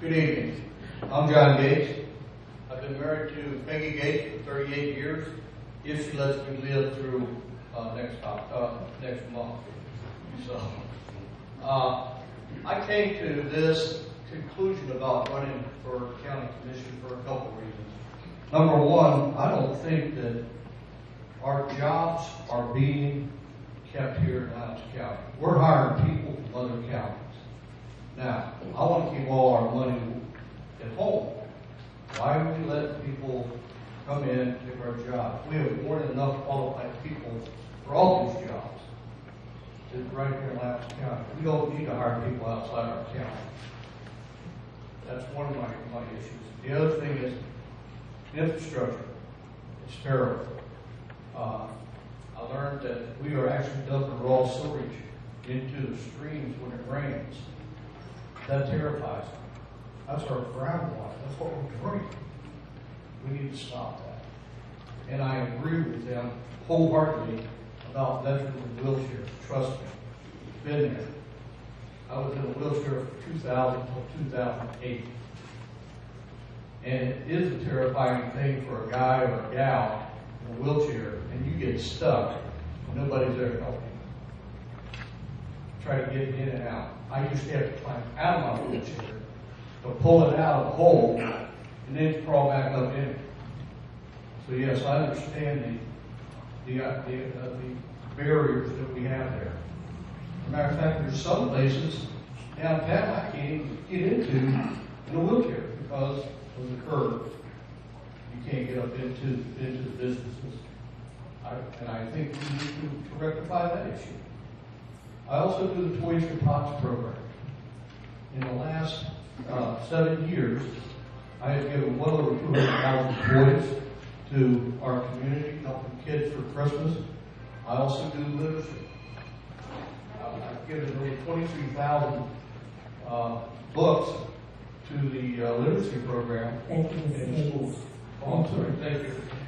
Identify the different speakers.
Speaker 1: Good evening. I'm John Gates. I've been married to Peggy Gates for 38 years, if she lets me live through next month. So, I came to this conclusion about running for county commission for a couple of reasons. Number one, I don't think that our jobs are being kept here in Adams County. We're hiring people from other counties. Now, I want to keep all our money at home. Why would you let people come in and take our jobs? We have more than enough qualified people for all these jobs right here in Adams County. We don't need to hire people outside our county. That's one of my issues. The other thing is infrastructure. It's terrible. I learned that we are actually dumping raw sewage into the streams when it rains. That terrifies me. That's our groundwater. That's what we drink. We need to stop that. And I agree with them wholeheartedly about veterans in wheelchairs. Trust me. Been there. I was in a wheelchair from 2000 until 2008. And it is a terrifying thing for a guy or a gal in a wheelchair, and you get stuck and nobody's there to help you. Try to get in and out. I used to have to climb out of my wheelchair to pull it out of the hole and then crawl back up in it. So yes, I understand the barriers that we have there. As a matter of fact, there's some places downtown I can't even get into in a wheelchair because of the curb. You can't get up into the businesses. And I think we need to rectify that issue. I also do the Toys for Tots program. In the last 7 years, I have given well over 200,000 toys to our community, helping kids for Christmas. I also do literacy. I've given over 23,000 books to the literacy program
Speaker 2: Thank you, Mr.
Speaker 1: in schools. Oh, I'm sorry. Thank you.